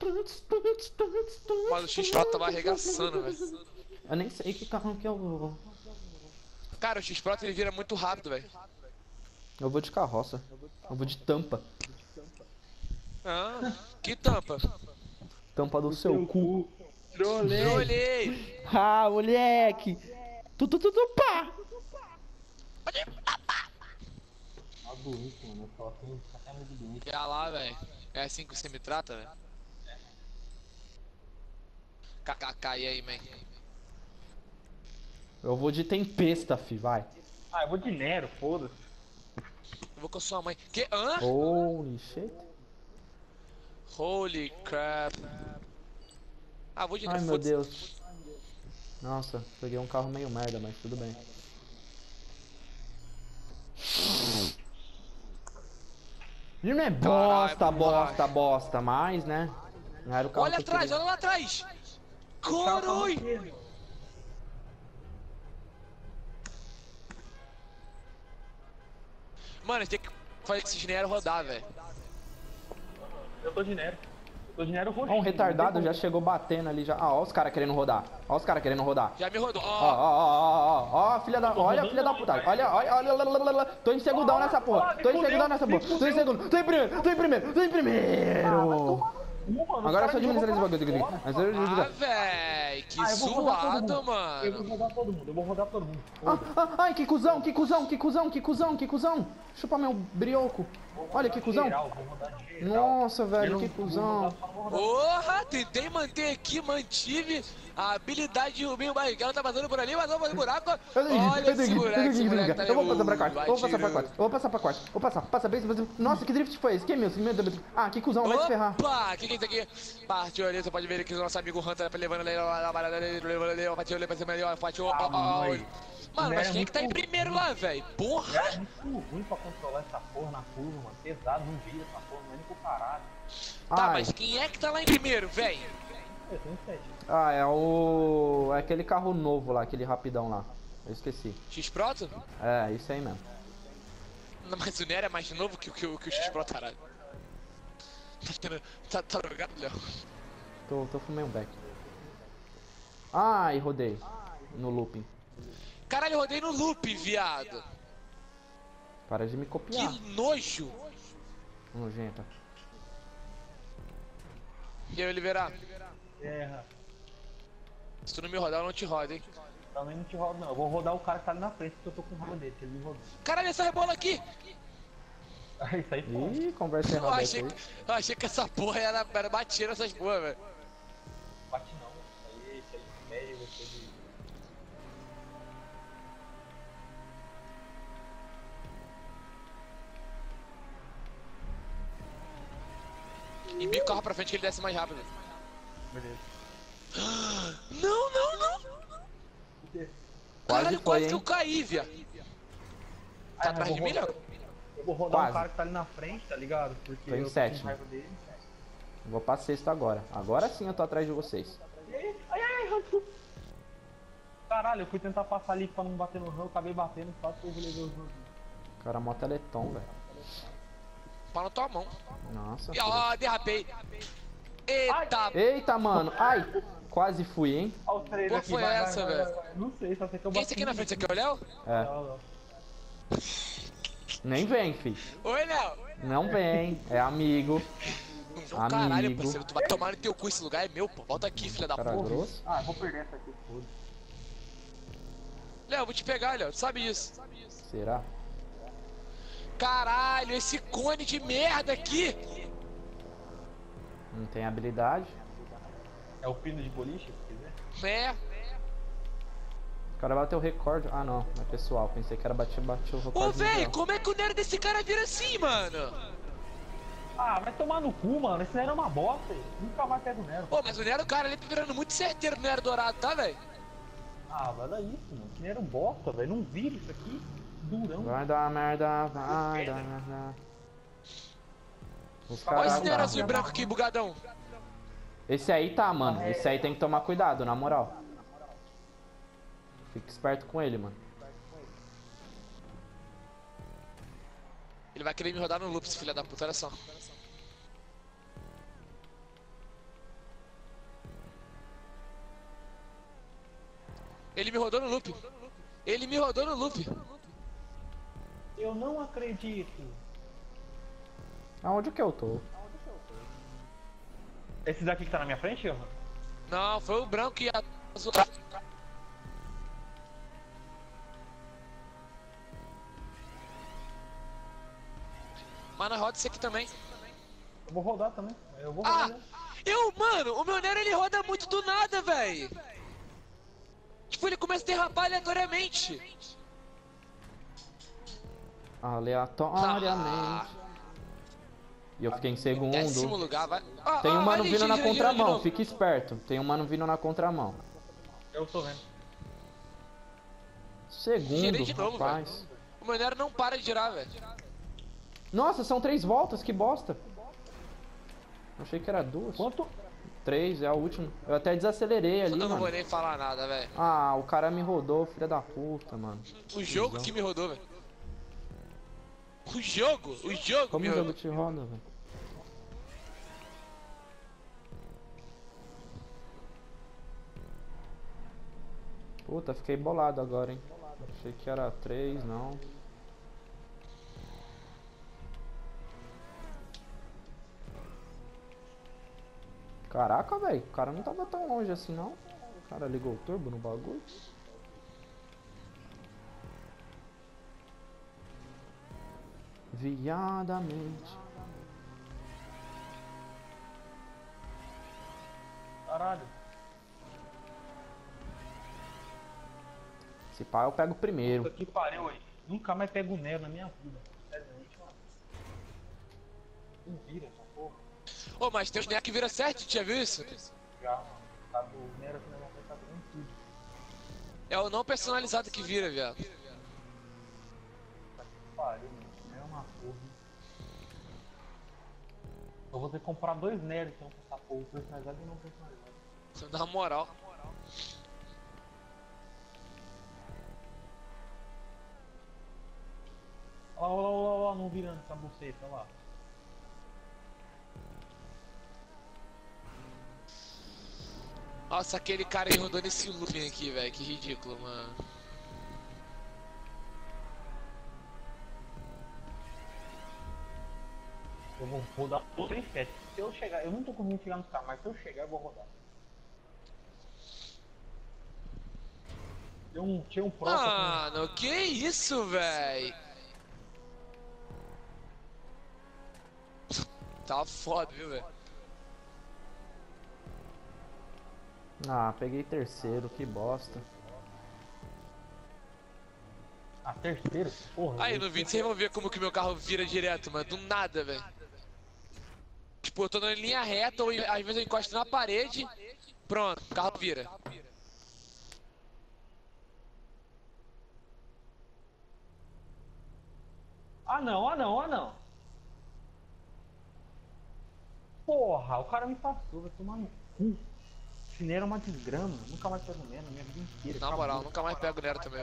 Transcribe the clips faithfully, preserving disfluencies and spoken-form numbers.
Mas o X-Pro tava arregaçando, velho. Eu nem sei que carro que eu vou. Cara, o X-Pro ele vira muito rápido, velho. Eu vou de carroça. Eu vou de tampa. Ah, que tampa. Tampa do seu cu. Trolei. Trolei. Ah, moleque! Tu, tu, tu, tu, pá! Tá bonito, mano. Eu só assim, tá muito bonito. E lá, velho. É assim que você me trata, velho? Kkk, e aí, man? Eu vou de tempesta, fi, vai. Ah, eu vou de Nero, foda-se. Eu vou com a sua mãe. Que? Hã? Holy shit. Holy crap. Ah, vou de Ai, meu foda-se. Deus. Nossa, peguei um carro meio merda, mas tudo bem. E não é bosta, Caralho, bosta, bosta, mas, né? Não era o carro Olha que eu atrás, queria. olha lá atrás. Caralho. Coroi. Mano, a gente tem que fazer esse dinheiro rodar, velho. Eu tô de Nero. Eu tô de Nero roxo. Ó, um retardado já chegou batendo ali já. Ah, ó os caras querendo rodar. Ó os caras querendo rodar. Já me rodou. Ó, Ó, ó, ó, ó, ó, filha da. Olha, filha da puta. Olha, olha, olha, olha, olha, olha. Tô em segundão nessa porra. Tô em segundão nessa porra. Tô em segundo. Tô em primeiro, tô em primeiro, tô em primeiro. Agora é só diminuir esse bagulho. ah, véi, que Ah, eu vou rodar todo suado, mundo. Eu vou mano. rodar todo mundo, eu vou rodar todo mundo. Ah, ah, ai, que cuzão, que cuzão, que cuzão, que cuzão, que cuzão. Chupa meu brioco. Olha que cuzão. Geral, vou rodar geral. Nossa, velho, que cuzão. Porra, tentei manter aqui, mantive a habilidade de Rubinho Barrichello, tá passando por ali, mas vamos fazer buraco. Olha esse moleque, esse moleque tá Eu vou passar pra quarto, vai eu vou passar pra tirando. quarto, eu vou passar pra quarto, vou passar, passa bem, passa bem. Nossa, que drift foi esse? Que é meu? Meu Deus. Ah, que cuzão, vai se ferrar. Opa, que que é isso aqui? Partiu ali, você pode ver aqui o nosso amigo Hunter levando ali, na parada ali, levando ali, partiu ali pra cima ali, ó, partiu, ó, ó, ó. Mano, mas quem é que tá em primeiro lá, velho? Porra! É muito ruim pra controlar essa porra na curva, mano. Pesado, não vira essa porra, não é nem pro caralho. Tá, Ai, mas quem é que tá lá em primeiro, velho? Eu tenho sete. ah, é o... é aquele carro novo lá, aquele rapidão lá. Eu esqueci. X-Proto? É, isso aí mesmo. Não, mas o Nero é mais novo que, o- que, o- que o X-Proto, caralho. Tá, tendo- tá, tá drogado, Léo? Tô, tô fumei um beck. Ai, rodei. No looping. Caralho, eu rodei no loop, viado. Para de me Que copiar. nojo. Nojenta. E aí, Oliveira? Erra. Se tu não me rodar, eu não te rodo, hein? Também não te rodo, não. Eu vou rodar o cara que tá ali na frente, porque eu tô com raiva dele, que ele me rodou. Caralho, essa rebola aqui! Ah, isso aí foi. Ih, conversa Eu errada achei, aí. que- eu achei que essa porra era, era batia nessas porra, velho. Bate não. Isso aí, isso aí, médio, você de. Embica o carro pra frente que ele desce mais rápido. Beleza. Não, não, não! Quase Caralho, foi, quase que hein? eu caí, viado. Ah, Tá eu atrás vou de mim, rodar- Léo? Eu vou rodar Quase. um cara que tá ali na frente, tá ligado? Porque Tô em eu tô sétimo. com raiva dele. Vou pra sexta agora. Agora sim eu tô atrás de vocês. Ai, ai, ai, Rantu. Caralho, eu fui tentar passar ali pra não bater no ramo, eu acabei batendo, quase que eu levei os ramos. Cara, mó teleton, velho. Pau na tua mão. Nossa. E ó, derrapei. Eita! Eita, mano. Ai, quase fui, hein? Olha os três Pô, aqui, foi vai, vai, essa, vai, velho? vai, vai. Não sei, só sei que eu Quem é bati. esse aqui na frente? Esse aqui é o Léo? É. Não, não. Nem vem, fi. Oi, Léo! Não vem. É amigo. Não vou caralho, Amigo. parceiro. Tu vai tomar no teu cu, esse lugar é meu, pô. Volta aqui, filha da Cara porra. grosso. Ah, eu vou perder essa aqui, foda. Léo, eu vou te pegar, Léo. Tu sabe disso. Será? Caralho, esse cone de merda aqui! Não tem habilidade. É o pino de boliche, se quiser? É. O cara bateu o recorde. Ah, não. É pessoal. Pensei que era bater, bater o recorde. Ô, velho, mundial. como é que o Nero desse cara vira assim, mano? Ah, vai tomar no cu, mano. Esse Nero é uma bosta. Aí. Nunca mais pego o Nero. Ô, mas o Nero, cara, ele tá virando muito certeiro no Nero Dourado, tá, velho? Ah, vai dar isso, mano. Esse Nero é um bosta, velho. Não vira isso aqui. Durão. Vai dar merda, vai dar merda. Os Olha esse caras. Nero tá. azul e branco aqui, bugadão. Esse aí tá, mano. Esse aí tem que tomar cuidado, na moral. Fica esperto com ele, mano. Ele vai querer me rodar no loop, esse filho da puta, olha só. Ele me rodou no loop. Ele me rodou no loop. Eu não acredito. Aonde que eu tô? Esse daqui que tá na minha frente, Johan? Não, foi o branco e a azul. Mas na roda esse aqui também. Eu vou rodar também. Eu vou Ah! rodar. Né? Eu, mano, o meu Nero ele roda muito do nada, velho. Tipo, ele começa a derrapar aleatoriamente. Aleatoriamente. E eu fiquei em segundo. Décimo lugar, vai. Ah, Tem um ah, mano ali, vindo gira, na gira, gira de contramão, novo. fica esperto. Tem um mano vindo na contramão. Eu tô vendo. Girei Segundo, de novo, rapaz. O meu Nero não para de girar, velho. Nossa, são três voltas, que bosta. Achei que era duas. Quanto? Três, é a última. Eu até desacelerei ali, Eu não mano. vou nem falar nada, velho. Ah, o cara me rodou, filha da puta, mano. O jogo que me rodou, velho. O jogo, o jogo Como me o jogo rodou. te roda, velho? Puta, fiquei bolado agora, hein. Achei que era três, não. Caraca, velho, o cara não tava tão longe assim, não. O cara ligou o turbo no bagulho. Viadamente. Caralho. Se pá, eu pego o primeiro. Puta que pariu aí. Nunca mais pego o Nero na minha vida. Seriamente, mano. Não vira essa porra. Ô, mas tem os Nero que vira certo, já viu isso? Já, mano. Tá do Nero aqui na minha frente, tá virando tudo. É o não personalizado que vira, viado. Puta que pariu, mano. É uma porra. Eu vou ter que comprar dois Nero então pra essa porra. Personalizado e não personalizado. Você dá uma moral. Olha lá, olha lá, olha lá, não virando essa buceta, olha lá. Nossa, aquele cara aí rodou nesse looping aqui, velho. Que ridículo, mano. Eu vou rodar outro em sete. Se eu chegar, eu não tô conseguindo chegar no carro, mas se eu chegar eu vou rodar. Tinha um, tinha um próprio. Mano, que isso, velho? Tá foda, viu, velho? Ah, peguei terceiro, que bosta. A terceira? Porra. Aí, eu- no vídeo vocês vão ver como que meu carro vira direto, mano. Do nada, velho. Tipo, eu tô na linha reta, ou às vezes eu encosto na parede. Pronto, o carro vira. Ah não, ah não, ah não. Porra, o cara me passou, vai tomar no cu. Esse Nero é uma desgrama, nunca mais pego Nero na minha vida inteira. Na acabou. moral, nunca mais pego o Nero também.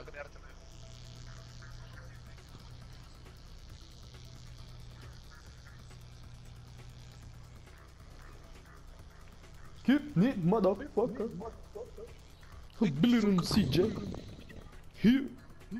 Hit me, motherfucker. Blurun C J. Here.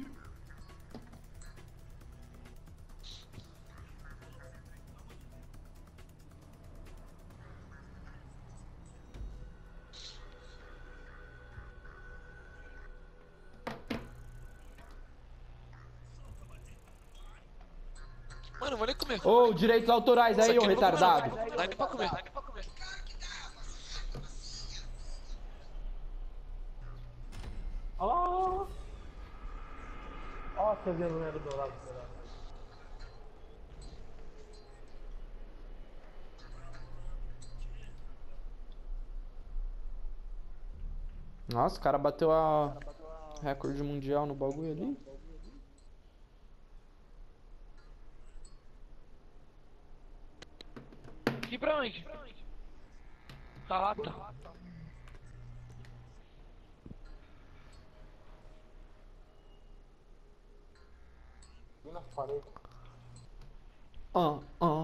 Mano, vou nem comer. Ô, direitos autorais Isso aí, aqui ô eu não vou comer, não. retardado. Dá nem pra comer. Olha lá, olha lá. Ó, você vendo o Nero do lado do lado. Nossa, o cara bateu a recorde mundial no bagulho ali. E pra onde? Tá lá, tá. Fui na parede. Ah, ah,